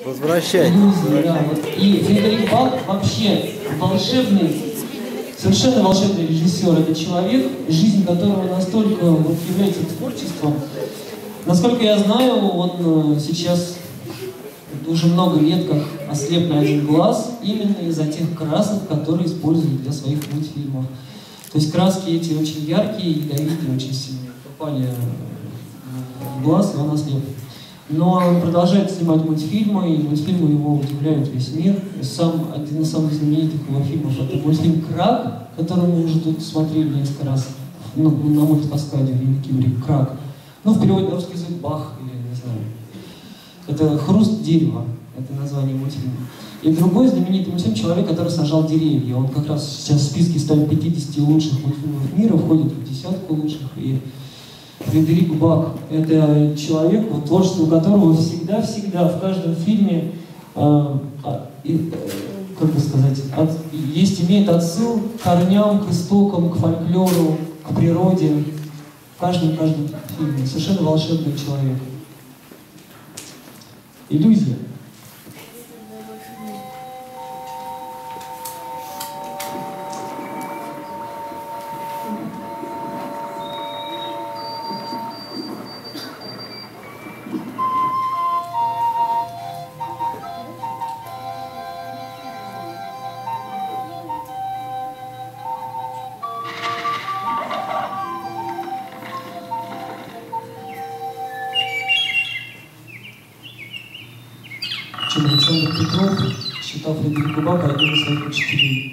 Возвращайтесь. Да, вот. И Фредерик Бах вообще волшебный, совершенно волшебный режиссер. Это человек, жизнь которого настолько вот является творчеством. Насколько я знаю, он сейчас уже много лет как ослеп на один глаз именно из-за тех красок, которые используют для своих мультфильмов. То есть краски эти очень яркие, ядовитые, очень сильно попали в глаз, и он ослеп. Но он продолжает снимать мультфильмы, и мультфильмы его удивляют весь мир. Один из самых знаменитых его фильмов — это мультфильм «Крак», который мы уже тут смотрели несколько раз, на мультикаскаде в Юникибре. «Крак». Ну, в переводе на русский язык «Бах», или не знаю. Это «Хруст дерева», это название мультфильма. И другой знаменитый мультфильм «Человек, который сажал деревья». Он как раз сейчас в списке 150 лучших мультфильмов мира, входит в десятку лучших. И Фредерик Бах — это человек, вот, творчество которого всегда в каждом фильме, как бы сказать, имеет отсыл к корням, к истокам, к фольклору, к природе. В каждом фильме. Совершенно волшебный человек. Иллюзия. Александр Петров считал Фредерика Баха одним из своих учителей.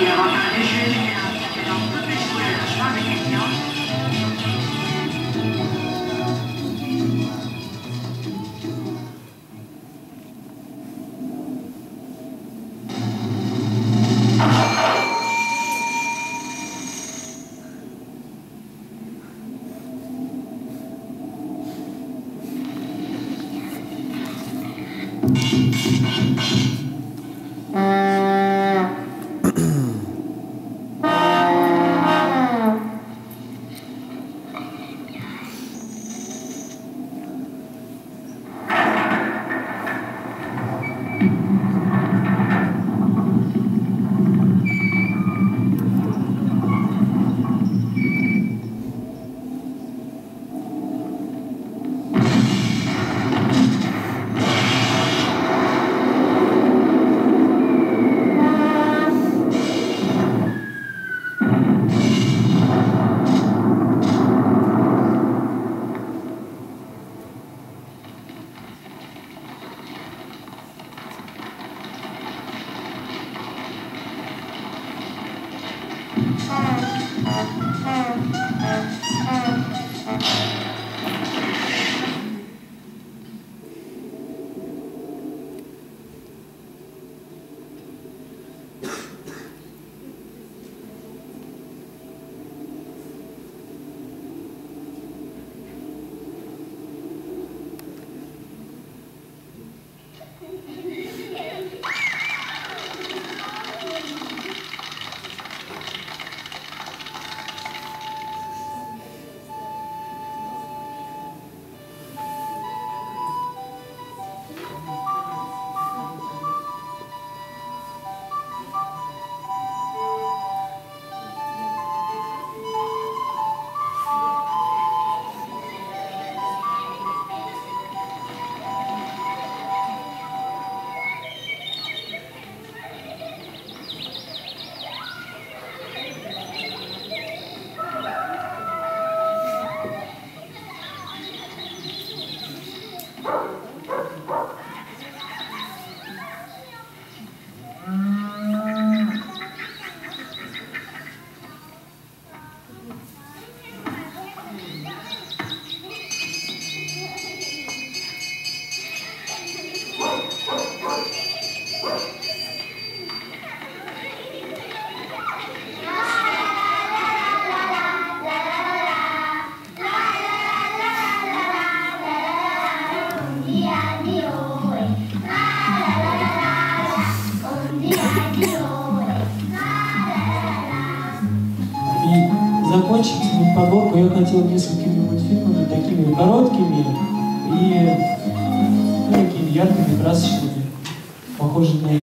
Закончить подборку я хотел несколькими мультфильмами, такими короткими и такими яркими, красочными, похожими на